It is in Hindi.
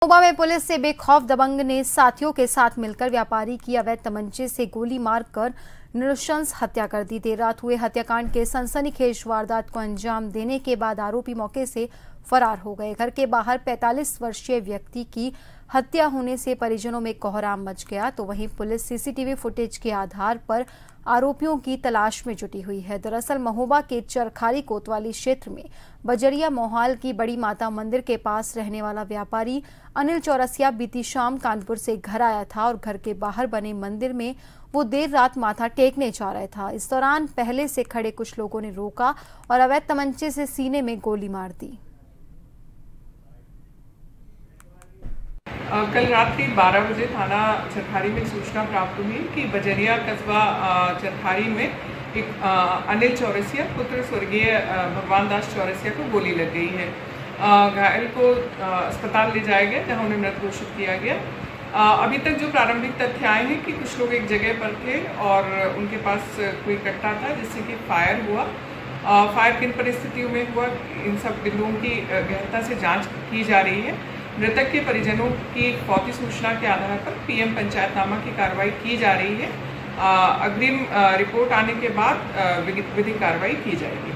महोबा में पुलिस से बेखौफ दबंग ने साथियों के साथ मिलकर व्यापारी की अवैध तमंचे से गोली मारकर नृशंस हत्या कर दी। देर रात हुए हत्याकांड के सनसनीखेज वारदात को अंजाम देने के बाद आरोपी मौके से फरार हो गए। घर के बाहर 45 वर्षीय व्यक्ति की हत्या होने से परिजनों में कोहराम मच गया, तो वहीं पुलिस सीसीटीवी फुटेज के आधार पर आरोपियों की तलाश में जुटी हुई है। दरअसल महोबा के चरखारी कोतवाली क्षेत्र में बजरिया मोहाल की बड़ी माता मंदिर के पास रहने वाला व्यापारी अनिल चौरसिया बीती शाम कानपुर से घर आया था और घर के बाहर बने मंदिर में वो देर रात माथा टेकने जा रहा था। इस दौरान पहले से खड़े कुछ लोगों ने रोका और अवैध तमंचे से सीने में गोली मार दी। कल रात्रि 12 बजे थाना चरखारी में सूचना प्राप्त हुई कि बजरिया कस्बा चरखारी में एक अनिल चौरसिया पुत्र स्वर्गीय भगवान दास चौरसिया को गोली लग गई है। घायल को अस्पताल ले जाया गया, जहां उन्हें मृत घोषित किया गया। अभी तक जो प्रारंभिक तथ्य आए हैं कि कुछ लोग एक जगह पर थे और उनके पास कोई कट्टा था जिससे कि फायर हुआ। फायर किन परिस्थितियों में हुआ, इन सब बिंदुओं की गहनता से जांच की जा रही है। मृतक के परिजनों की भौतिक सूचना के आधार पर पीएम पंचायतनामा की कार्रवाई की जा रही है। अग्रिम रिपोर्ट आने के बाद विधिक कार्रवाई की जाएगी।